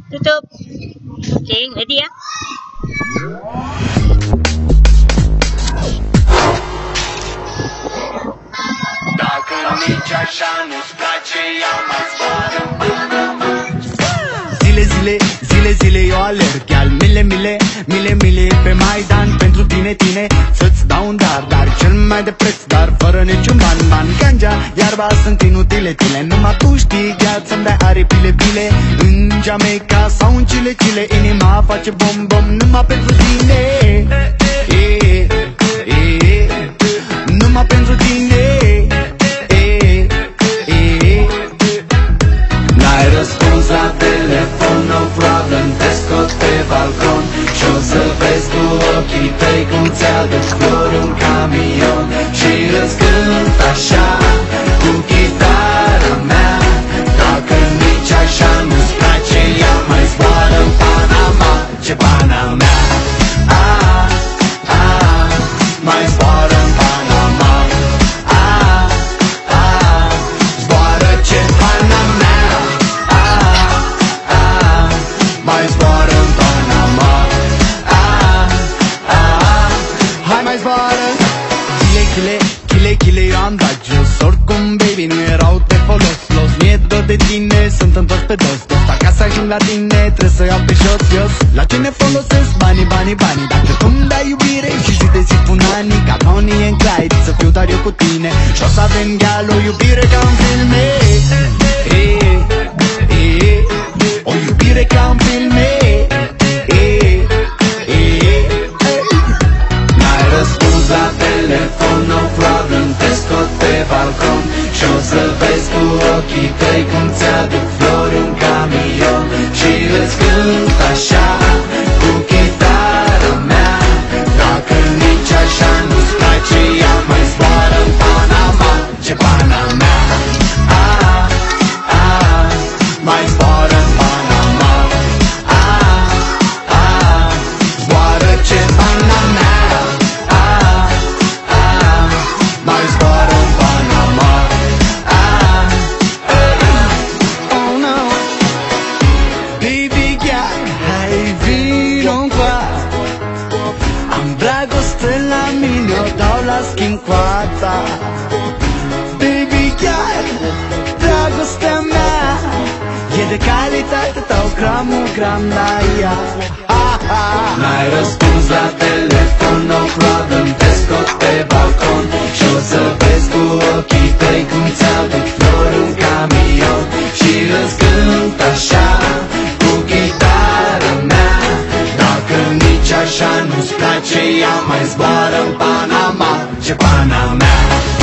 YouTube. Chuyện vậy đi á. Dacă nici așa nu-ți place, ia mai zboară în Panama. Zile, eu alerg al mile pe Maidan pentru tine, să-ți dau un dar cel mai de preț, dar fără niciun ban. Ganja, iarba sunt inutile, numai tu știi, gheață să-mi dai aripile. În Jamaica sau în Chile, inima face bom numai pentru tine. Numai pentru tine. N-ai răspuns la telefon, no problem, te scot pe balcon și o să vezi cu ochii tăi cum ți-aduc flori un camion și îți cânt așa cu chitara mea. Dacă nici așa nu-ți place, ea mai zboară în Panama. Ce pana mea, mai zboară în Panama. Zboară ce pana mea, mai zboară în Panama. Hai mai zboară. Chile, eu am dat jos. Oricum, baby, nu erau de folos. Mi-e dor de tine, sunt întors pe dos. Ca să ajung la tine, trebuie să iau pe jos. La tine folosesc banii. Dacă tu-mi dai iubire și zi de zi pun anii, ca Bonnie and Clyde, să fiu doar eu cu tine și o să avem gal, o iubire ca în filme. O iubire ca în filme. N-ai răspuns la telefon, no problem, te scot pe balcon și o să vezi cu ochii tăi cum ți-aduc flori un camion și îți cânt așa cu chitara mea. Dacă nici așa nu-ți place, ea mai zboară în Panama. Ce pana mea, mai zboară în Panama. Zboară ce pana mea, mai zboară în Panama. Oh no, baby girl, hai vino-ncoa. Am dragoste la mine, o dau la schimb cu a ta. Baby girl, dragostea mea e de calitate, dau gram la ea. N-ai răspuns la telefon, no problem, te scot pe balcon și o să vezi cu ochii tăi cum ți-aduc flori un camion și îți cânt așa cu chitara mea. Dacă nici așa nu-ți place, ea mai zboară în Panama. Ce pana mea.